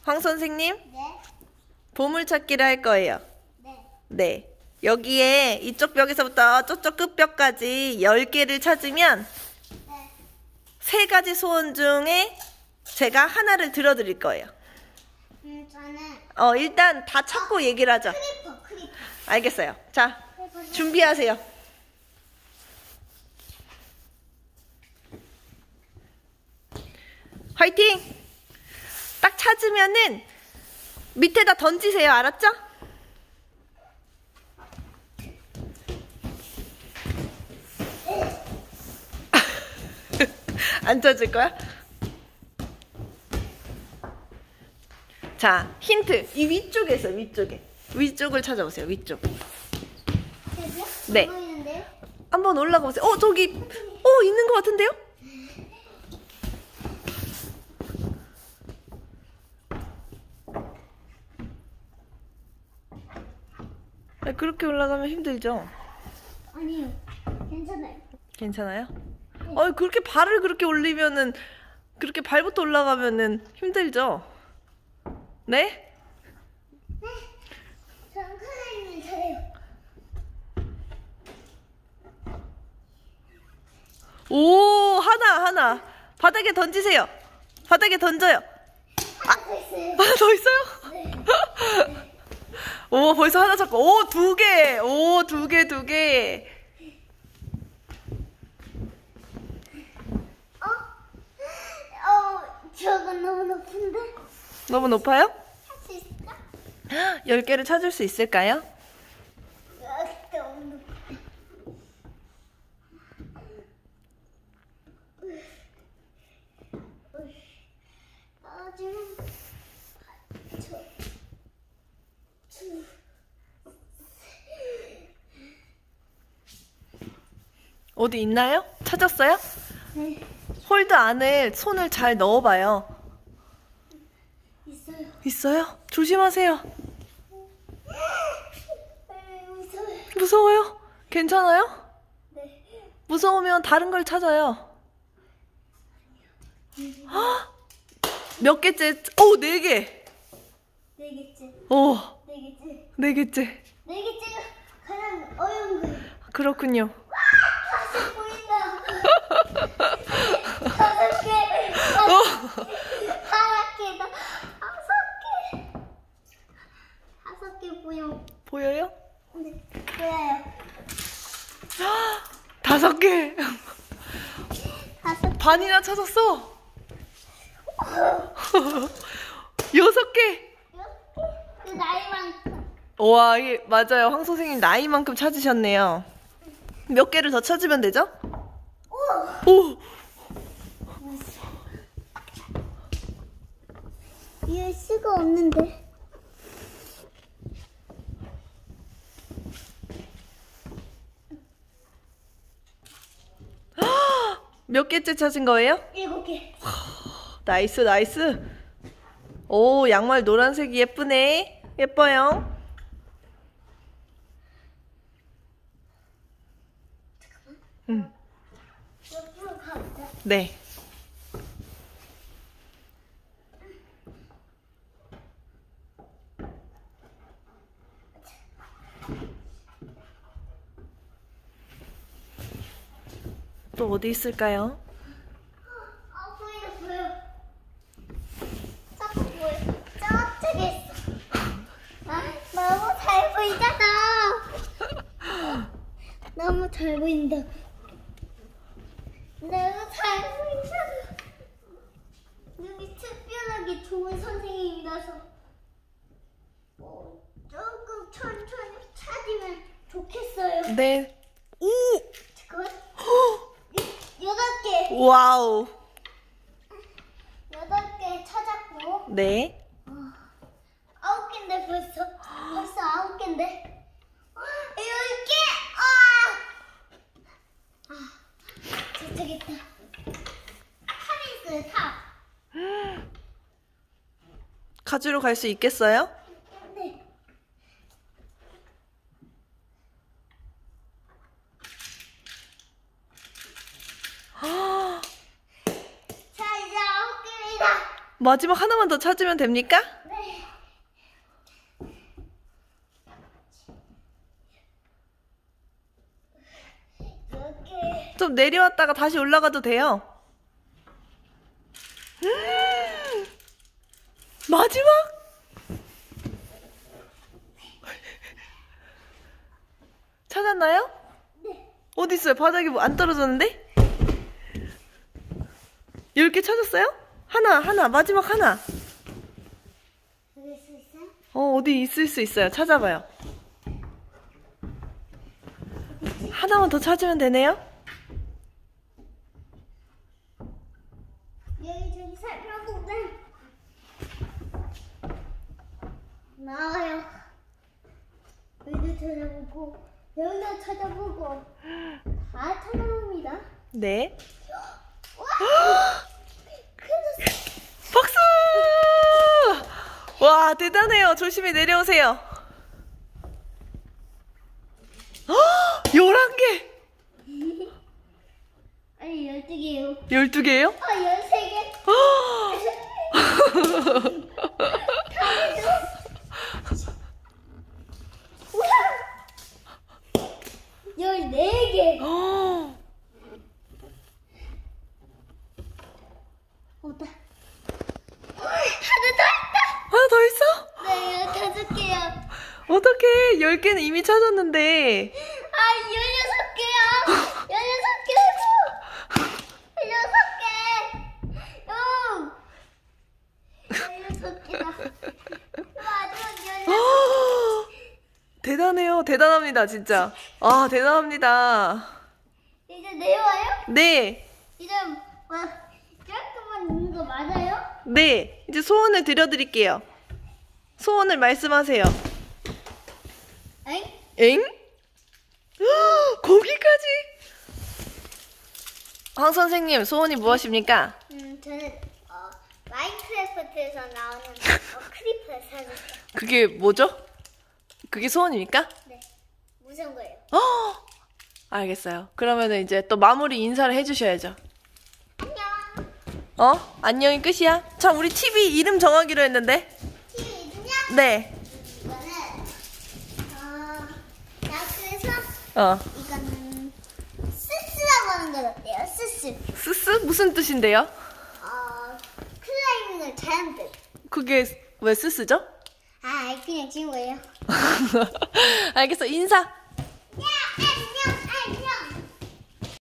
황 선생님, 네. 보물찾기를 할 거예요. 네. 네. 여기에 이쪽 벽에서부터 저쪽 끝벽까지 10개를 찾으면 네. 3가지 소원 중에 제가 하나를 들어드릴 거예요. 저는 일단 다 찾고 얘기를 하죠. 크리퍼. 알겠어요. 자, 준비하세요. 화이팅! 딱 찾으면은 밑에다 던지세요. 알았죠? 안 찾을 거야? 자, 힌트. 이 위쪽에서 위쪽을 찾아보세요. 위쪽. 네. 안 보이는데요? 한번 올라가 보세요. 저기 있는 것 같은데요? 그렇게 올라가면 힘들죠? 아니요. 괜찮아요. 괜찮아요? 그렇게 발을 그렇게 올리면은 그렇게 발부터 올라가면은 힘들죠? 네? 네. 저는 하나님은 잘해요. 오, 하나. 바닥에 던지세요. 바닥에 던져요. 하나 더 있어요. 하나 더 있어요? 네. 오, 벌써 하나 잡고. 오, 2개. 오, 2개. 저건 너무 높은데? 너무 높아요? 할 수 있을까? 10개를 찾을 수 있을까요? 너무 높다. 지금 어디 있나요? 찾았어요? 네. 홀드 안에 손을 잘 넣어봐요. 있어요. 있어요? 조심하세요. 무서워요. 무서워요? 괜찮아요? 네. 무서우면 다른 걸 찾아요. 몇 개째? 4개. 4개째. 오, 4개째. 4개째. 4개째가 가장 어려운 거예요. 그렇군요. 다시 보인다. 5개. 5개다. 5개 보여. 보여요? 네, 보여요. 5개. 5개. 반이나 찾았어. 6개. 그 나이만큼. 와, 이게 맞아요. 황 선생님 나이만큼 찾으셨네요. 몇 개를 더 찾으면 되죠? 오! 이럴 수가 없는데. 몇 개째 찾은 거예요? 7개. 나이스. 오, 양말 노란색이 예쁘네. 예뻐요. 응. 옆으로 가보자. 네. 또 어디 있을까요? 보여. 저쪽 보여. 저쪽에 있어. 너무 잘 보이잖아. 너무 잘 보인다. 너무 잘 보인다. 여기 특별하게 좋은 선생님이라서 조금 천천히 찾으면 좋겠어요. 네. 오! 잠깐만. 8개. 와우. 8개 찾았고. 네. 9개인데 벌써 9개인데. 10개. 저쪽에 있다. 탑이 있어요. 탑. 가지러 갈 수 있겠어요? 네. 자, 이제 9개입니다. 마지막 하나만 더 찾으면 됩니까? 좀 내려왔다가 다시 올라가도 돼요. 마지막! 찾았나요? 네. 어디 있어요? 바닥에 뭐 안 떨어졌는데? 10개 찾았어요? 하나, 마지막 하나. 여기 수 있어요? 어디 있을 수 있어요. 찾아봐요. 하나만 더 찾으면 되네요? 여기 살펴보면 나와요. 여기도 찾아보고 여기도 찾아보고 다 찾아봅니다. 네. 그래서 박수! 와, 대단해요. 조심히 내려오세요. 11개! 아니 12개요. 12개예요? 13개. 14개. 오다. 하나 더 있다. 하나 더 있어? 네, 5개요. 어떡해. 10개는 이미 찾았는데. 아, 16개요. 16개고. 16개. 16개다. 마지막 16개. 대단해요. 대단합니다, 진짜. 아, 대단합니다. 이제 내려와요? 네. 이제 뭐 이렇게만 있는 거 맞아요? 네. 이제 소원을 드려드릴게요. 소원을 말씀하세요. 엥? 엥? 거기까지? 황 선생님, 소원이 무엇입니까? 저는 마인크래프트에서 나오는 크리퍼를 사줬어요. 그게 뭐죠? 그게 소원입니까? 네, 무서운 거예요. 알겠어요. 그러면은 이제 또 마무리 인사를 해주셔야죠. 안녕. 안녕이 끝이야? 자, 우리 TV 이름 정하기로 했는데. TV 이름이야? 네. 이거는 나 그래서 이거는 스스라고 하는 건 어때요? 스스. 스스? 무슨 뜻인데요? 클라이밍을 잘하는 뜻. 그게 왜 스스죠? 그냥 지운 거예요. 알겠어. 인사. 야,